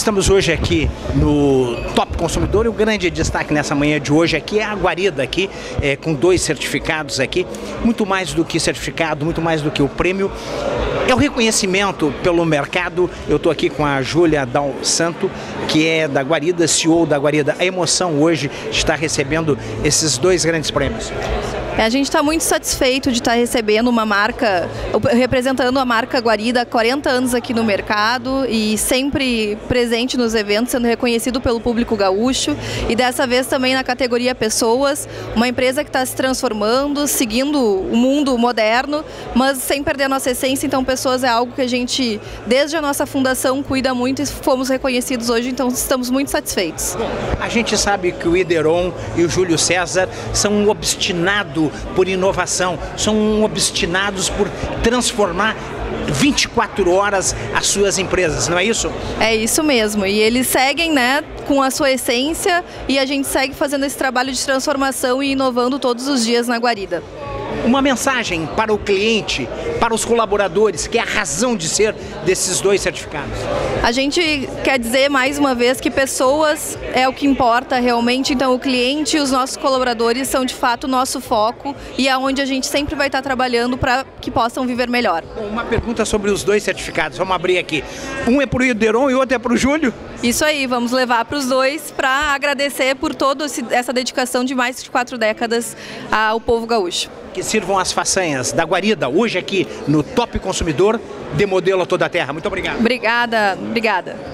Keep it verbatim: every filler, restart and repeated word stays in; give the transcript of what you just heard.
Estamos hoje aqui no Top Consumidor e o grande destaque nessa manhã de hoje aqui é a Guarida aqui, é, com dois certificados aqui, muito mais do que certificado, muito mais do que o prêmio, é o reconhecimento pelo mercado. Eu estou aqui com a Júlia Dal Santo, que é da Guarida, C E O da Guarida. A emoção hoje de estar recebendo esses dois grandes prêmios. A gente está muito satisfeito de estar recebendo uma marca, representando a marca Guarida há quarenta anos aqui no mercado e sempre presente nos eventos, sendo reconhecido pelo público gaúcho, e dessa vez também na categoria Pessoas, uma empresa que está se transformando, seguindo o mundo moderno, mas sem perder a nossa essência. Então Pessoas é algo que a gente, desde a nossa fundação, cuida muito e fomos reconhecidos hoje, então estamos muito satisfeitos. A gente sabe que o Ideron e o Júlio César são obstinados por inovação, são obstinados por transformar vinte e quatro horas as suas empresas, não é isso? É isso mesmo, e eles seguem, né, com a sua essência, e a gente segue fazendo esse trabalho de transformação e inovando todos os dias na Guarida. Uma mensagem para o cliente, para os colaboradores, que é a razão de ser desses dois certificados. A gente quer dizer mais uma vez que pessoas é o que importa realmente, então o cliente e os nossos colaboradores são de fato o nosso foco e é onde a gente sempre vai estar trabalhando para que possam viver melhor. Uma pergunta sobre os dois certificados, vamos abrir aqui. Um é para o Ideron e o outro é para o Júlio? Isso aí, vamos levar para os dois para agradecer por toda essa dedicação de mais de quatro décadas ao povo gaúcho. Que sirvam as façanhas da Guarida hoje aqui no Top Consumidor, de modelo a toda a terra. Muito obrigado. Obrigada, obrigada.